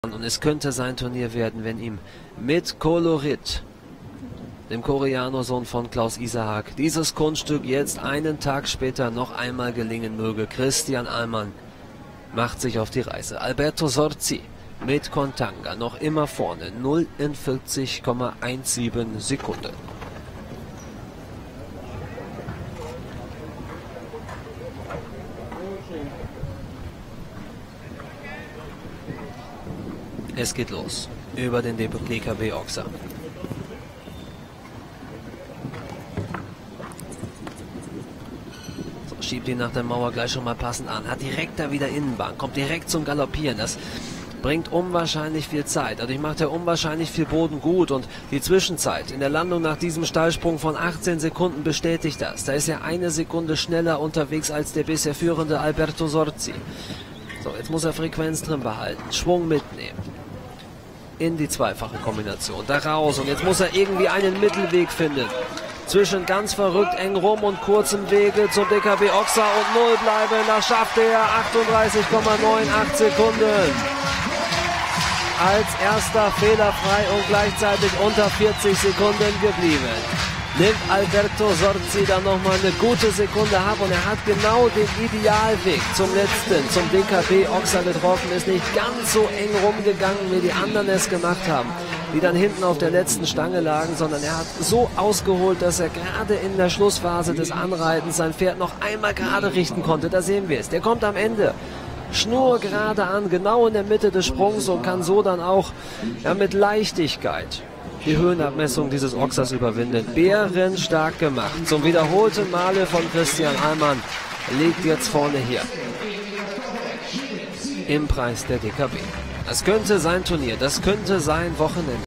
Und es könnte sein Turnier werden, wenn ihm mit Kolorit, dem Koreaner-Sohn von Klaus Isaak, dieses Kunststück jetzt einen Tag später noch einmal gelingen möge. Christian Ahlmann macht sich auf die Reise. Alberto Sorzi mit Kontanga noch immer vorne. 49,17 Sekunden. Es geht los über den DKB Oxa. So, schiebt ihn nach der Mauer gleich schon mal passend an. Hat direkt da wieder Innenbahn. Kommt direkt zum Galoppieren. Das bringt unwahrscheinlich viel Zeit. Dadurch macht er unwahrscheinlich viel Boden gut. Und die Zwischenzeit in der Landung nach diesem Steilsprung von 18 Sekunden bestätigt das. Da ist er eine Sekunde schneller unterwegs als der bisher führende Alberto Sorzi. So, jetzt muss er Frequenz drin behalten. Schwung mitnehmen. In die zweifache Kombination. Da raus. Und jetzt muss er irgendwie einen Mittelweg finden. Zwischen ganz verrückt eng rum und kurzem Wege zum DKB Oxa und 0 bleiben. Das schafft er. 38,98 Sekunden. Als erster fehlerfrei und gleichzeitig unter 40 Sekunden geblieben. Nimmt Alberto Sorzi dann nochmal eine gute Sekunde ab und er hat genau den Idealweg zum letzten, zum DKB Oxa getroffen, ist nicht ganz so eng rumgegangen, wie die anderen es gemacht haben, die dann hinten auf der letzten Stange lagen, sondern er hat so ausgeholt, dass er gerade in der Schlussphase des Anreitens sein Pferd noch einmal gerade richten konnte. Da sehen wir es. Der kommt am Ende schnurgerade an, genau in der Mitte des Sprungs und kann so dann auch mit Leichtigkeit die Höhenabmessung dieses Oxas überwinden. Bärenstark gemacht. Zum wiederholten Male von Christian Ahlmann liegt jetzt vorne hier im Preis der DKB. Das könnte sein Turnier, das könnte sein Wochenende.